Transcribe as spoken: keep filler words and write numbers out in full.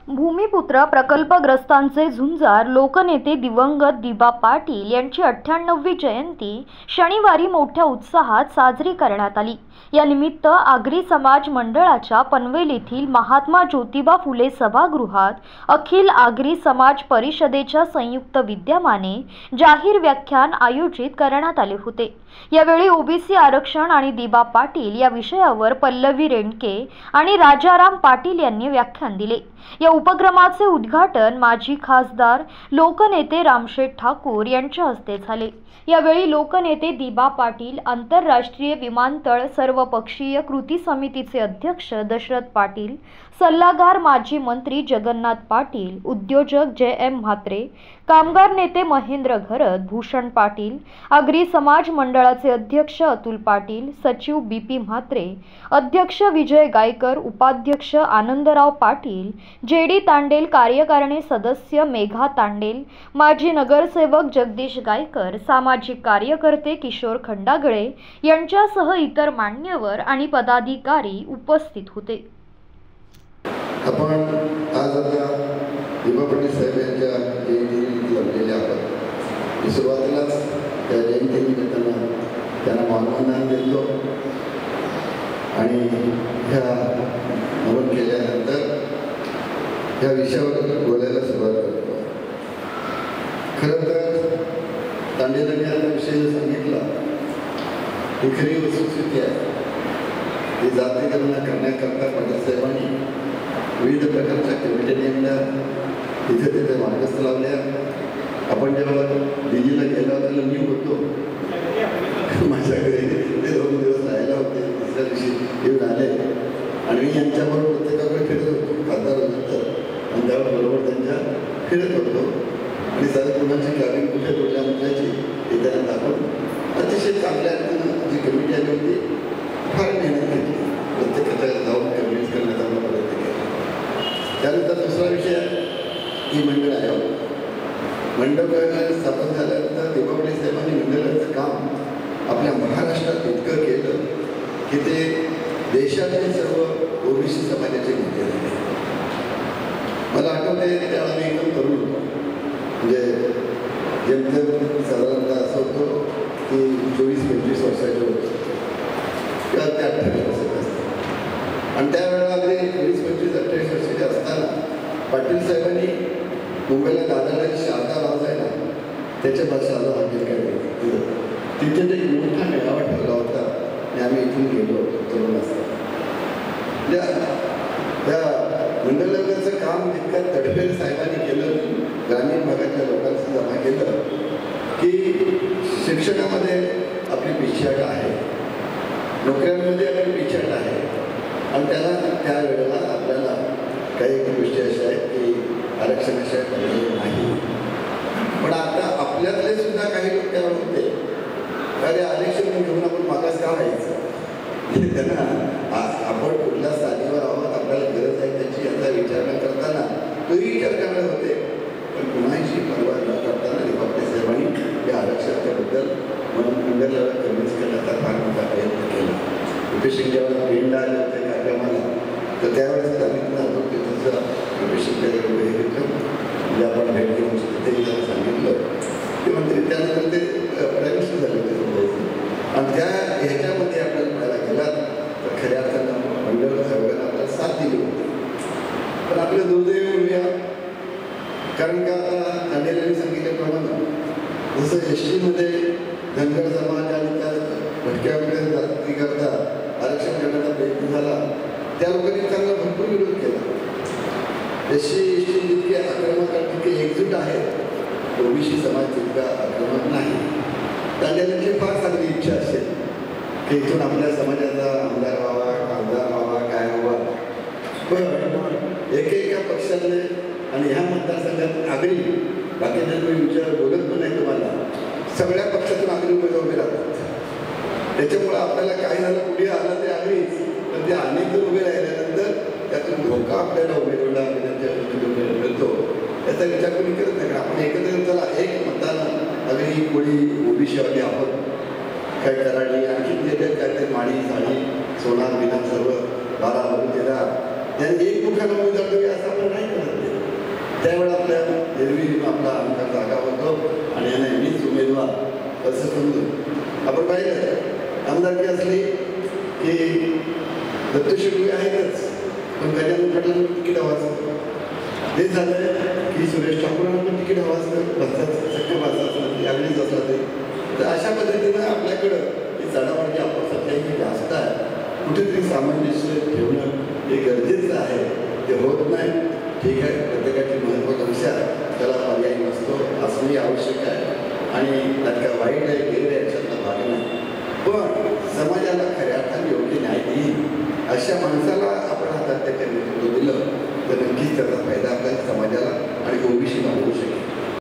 भूमिपुत्र प्रकल्पग्रस्तांचे झुंजार लोकनेते दिवंगत दिबा पाटील यांची अठ्ठ्याण्णववी जयंती शनिवारी मोठ्या उत्साहात साजरी करण्यात आली। या निमित्त आगरी समाज मंडळाच्या पनवेल येथील महात्मा ज्योतिबा फुले सभागृहात अखिल आगरी समाज परिषदेच्या संयुक्त विद्यमाने जाहीर व्याख्यान आयोजित करण्यात आले होते। यावेळी ओबीसी आरक्षण आणि दिबा पाटील या विषयावर पल्लवी रेणके आणि राजाराम पाटील यांनी व्याख्यान दिले। या उपक्रमाचे उद्घाटन माजी खासदार लोकनेते रामशेठ ठाकूर यांच्या हस्ते झाले। यावेळी लोकनेते दिबा पाटील, आंतरराष्ट्रीय विमानतळ सर्वपक्षीय कृती समितीचे अध्यक्ष दशरथ पाटील, सल्लागार माजी मंत्री जगन्नाथ पाटील, उद्योजक जय एम म्हात्रे, कामगार नेते महेंद्र घरत, भूषण पाटील, आगरी समाज मंडळाचे अध्यक्ष अतुल पाटील, सचिव बीपी म्हात्रे, अध्यक्ष विजय गायकर, उपाध्यक्ष आनंदराव पाटील, जेडी तांडेल, कार्यकारिणी सदस्य मेघा तांडेल, माजी नगरसेवक जगदीश गायकर, सामाजिक कार्यकर्ते किशोर खंडागळे यांच्यासह इतर मान्यवर आणि पदाधिकारी उपस्थित होते। आपण आज आपल्या दिबा पाटील साहेब यांच्या जयंतीनिमित्त जमलेले आहोत। सुरुवातीलाच त्या जयंतीनिमित्तानं त्यांना मानवंदना देतो आणि ह्या नमन केल्यानंतर ह्या विषयावर बोलायला सुरुवात करतो। खरं तर तांडेलांनी आता विषय सांगितला ही खरी वस्तुस्थिती आहे। ही जातीकरण करण्याकरता पाटील साहेबांनी विविध प्रकारच्या कमिट्या नेमल्या, तिथे तिथे मार्गस्थ लावल्या। आपण जेव्हा दिल्लीला गेला त्याला मी होतो माझ्या घरी ते दोन दिवस राहायला होते, तिसऱ्या दिवशी येऊन आले आणि मी यांच्याबरोबर प्रत्येकाकडे फिरत होतो, खासदार होतो आणि त्याबरोबर त्यांच्या फिरत होतो आणि सारी कुणाची गाडी कुठे तोडल्या म्हटल्याची ते त्यांना दाखवून अतिशय चांगल्या जी कमिटी आली होती फार मेहनत घेतली, प्रत्येकाच्या जाऊन कन्व्हिन्स करण्याचा प्रयत्न केला। त्यानंतर दुसरा विषय ही मंडळ आहे। मंडळ स्थापन झाल्यानंतर दिबा पाटील साहेबांनी मंडळाचं काम आपल्या महाराष्ट्रात इतकं केलं की ते देशातील सर्व ओबीसी समाजाचे नेते झाले। मला आठवते त्यावेळेला मी एकदम तरुण होतो, म्हणजे जेमतेम साधारणतः असं होतो की चोवीस पंचवीस वर्षाचे होतो किंवा ते अठ्ठावीस वर्षाचे असतात आणि त्यावेळेला अगदी चोवीस पंचवीस अठ्ठावीस वर्षाचे असताना पाटील साहेबांनी मुंबईला दादरला शारदा राज आहे ना त्याच्या भाषाला हॉटेल काय तिथे एक मोठा मेळावा ठेवला होता आणि आम्ही इथून गेलो होतो तरुण असताना। त्या मंडळाचं काम इतकं तडफेल साहेबांनी केलं, ग्रामीण भागातल्या लोकांचं जमा केलं की शिक्षणामध्ये आपली पिछाट आहे, नोकऱ्यांमध्ये आपली पिछाट आहे आणि त्याला त्यावेळेला आपल्याला काही गोष्टी अशा आहेत की आरक्षणाशिवाय पर्याय नाही। पण आता आपल्यातले सुद्धा काही लोक त्यावर होते अरे आरक्षण घेऊन आपण मागास का व्हायचं, त्यांना आपण कुठल्या स्थानीवर आहोत, आपल्याला गरज आहे त्याची याचा विचार न करताना तोही विचार करणार होते। पण कुणाची पर्वा न करताना दिबा पाटील साहेबांनी या आरक्षणाच्याबद्दल म्हणून मंडळाला कन्व्हिन्स करण्याचा फार मोठा प्रयत्न केला। रुपेश जेव्हा पेंडा आले होते कार्यक्रमाला तर त्यावेळेस सांगितलं आपण तिथंचं रुपेश हे घेतलं, म्हणजे आपण भेट घेऊन तिथेही त्याला सांगितलं ते म्हणते त्यानंतर ते प्रायव्हेट झाले होते समजायचं आणि त्या ह्याच्यामध्ये आपल्याला पाहायला गेलात तर खऱ्या अर्थानं मंडळ साहेबांना आपल्याला साथ दिली होती। पण आपलं दुर्दैव म्हणूया, कारण का आता तांडेलांनी सांगितल्याप्रमाणे जसं एस टीमध्ये धनगर समाज आणि त्या भटक्या जातीकरता आरक्षण करण्याचा प्रयत्न झाला, त्या लोकांनी चांगला भरपूर विरोध केला। एस सी एस टी जितके आक्रमक आणि तितके एकजूट आहेत, ओबीसी समाज तितका आक्रमक नाही। तांडेलांची फार चांगली इच्छा असेल की इथून आपल्या समाजाचा आमदार व्हावा, खासदार व्हावा, काय व्हावा, पण एकेका पक्षाने आणि ह्या मतदारसंघात आगरी बाकीच्या मी विचार बोलत पण नाही तुम्हाला, सगळ्या पक्षातून आगरी उमेदवार उभे राहतात। त्याच्यामुळं आपल्याला काय झालं पुढे आलं ते आगरीच, पण ते अनेक जण उभे राहिल्यानंतर त्यातून धोका आपल्याला उमेदवाराला मिळतो याचा विचार कोणी करत नाही। आपण एकत्र चला एक मतदान आगरी कोळी ओबीसीवाली आहोत, काय कराडी आणखी त्याच्यात काय ते माडी साडी सोनार बिना सर्व बारा बाजू तेरा त्यांनी एक मुखाला उमेदवार देऊया असं आपण नाही करत। त्यावेळेला आपल्या एरवी आपला आमदार जागा होतो आणि यांना मीच उमेदवार असं समजून आपण पाहिलं आमदारकी असली की दत्त शेट्टी आहेतच, पण गजानन पाटलांना तिकीट हवं असतं. तेच झालं की सुरेश ठाकूरांना पण तिकीट हवं असतं, बसाचं सख्य बसा असलं ते अगदीच असला ते. तर अशा पद्धतीनं आपल्याकडं ही चढावडी आपल्यासाठी जास्त आहे. कुठेतरी सामंजस्य ठेवणं हे गरजेचं आहे. ते होत नाही, ठीक आहे, प्रत्येकाची महत्त्वाकांक्षा त्याला पर्याय नसतो, असणंही आवश्यक आहे. आणि त्यात काय वाईट आहे गेले याच्यातला भाग नाही, पण समाजाला खऱ्या अर्थाने योग्य न्याय देईल अशा माणसाला आपण हातात त्याच्या नेतृत्व दिलं तर नक्कीच त्याचा